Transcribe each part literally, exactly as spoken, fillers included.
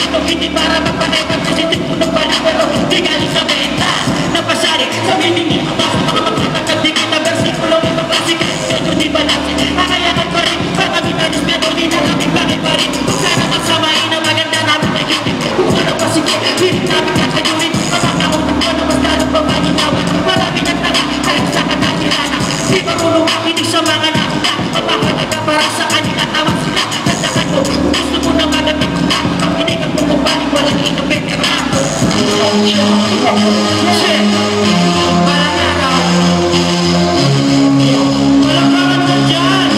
ito hindi para magpanaypan kasi tinulog pa lang pero di galing sa benta. Napasari sa miningi mabasa mga magkatagad di kita versikulo ibang klase medyo di balance. Kakayanan pa rin para kami tanis pero di na kami bakit pa rin. Kung sana magsamain ang maganda namin ay hindi. Kung ano pa sige pilit namin kakayurin. Mapapakutong ko na mas lalong pamaginawan. Marami ng taga kahit sa katakirana. Di marunong makinig sa mga nakita. Mapapalaga para sa kanila tawag sila. Tandaan mo gusto mo na magamit ko na. Pakinig ang pumupaling walang inopet karamo. Shit! Walang araw. Walang pangat na dyan.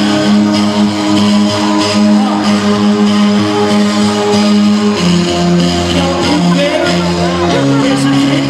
Yo, Uber. Yes, I did.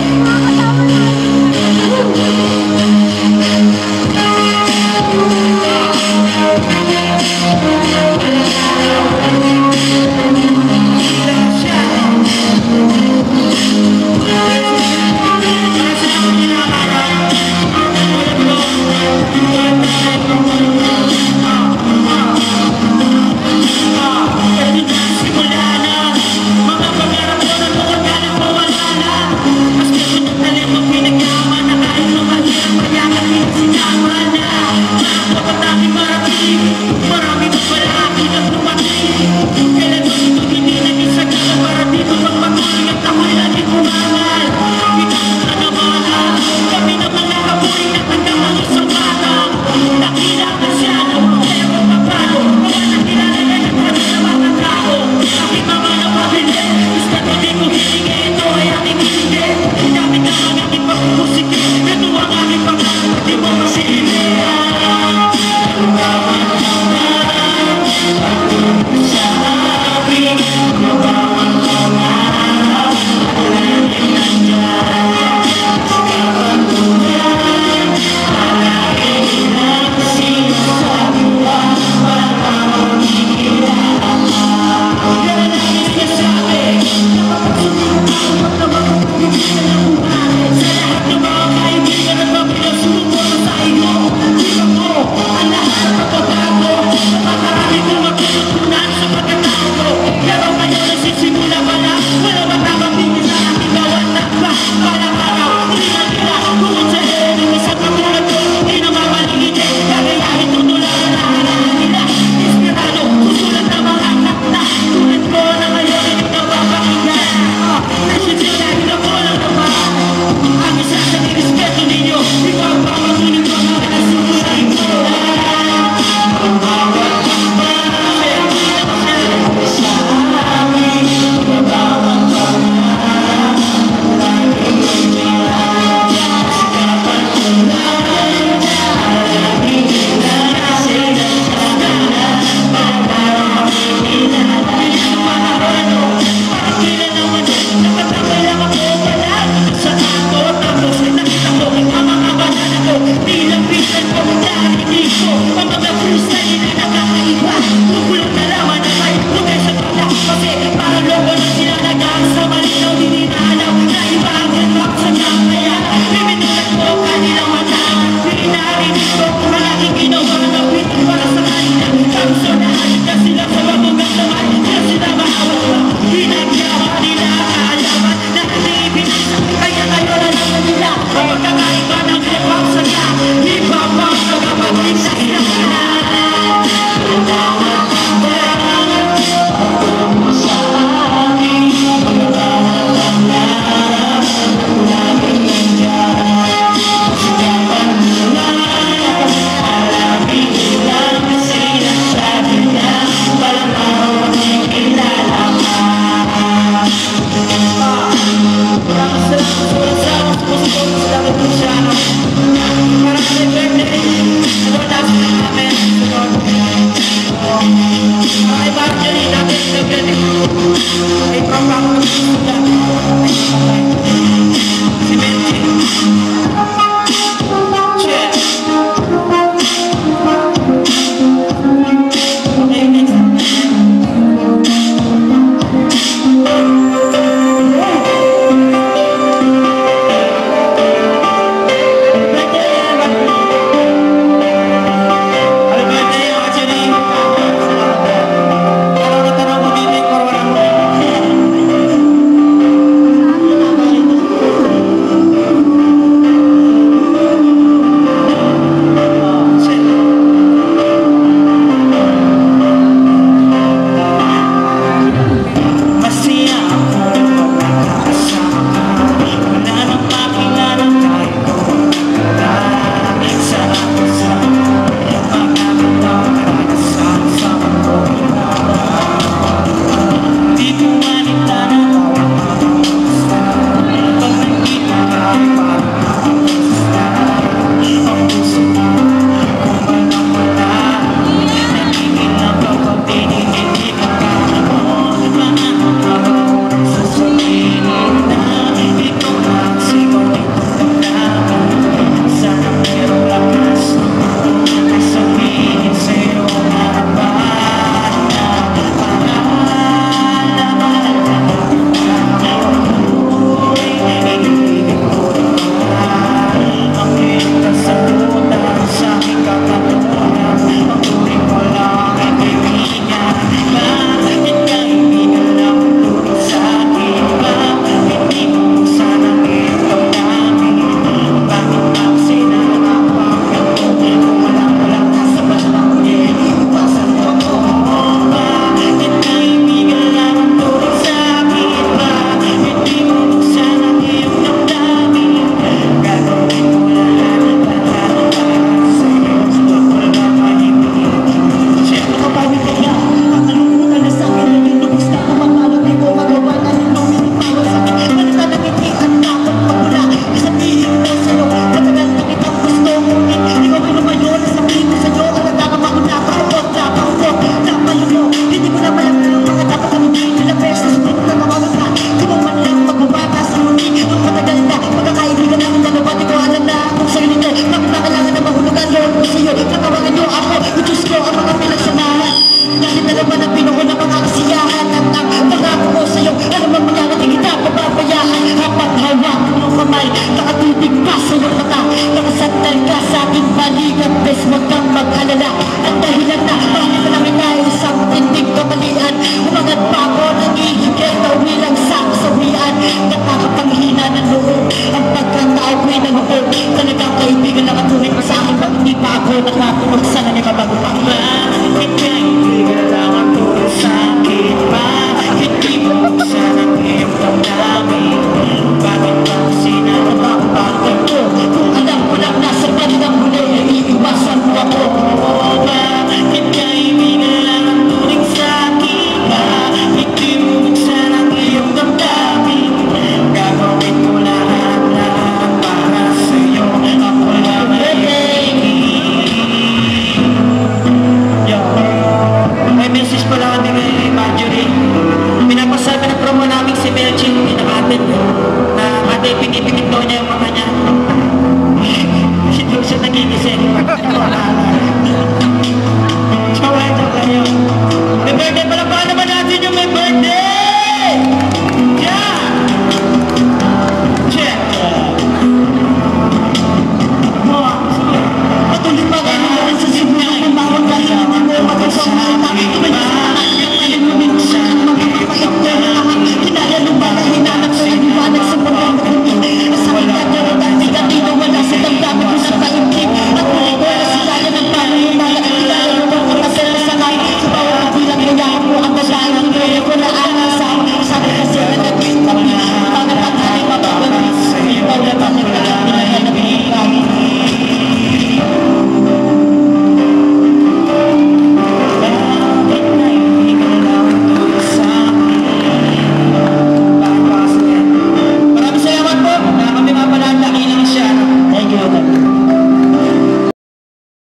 Ay,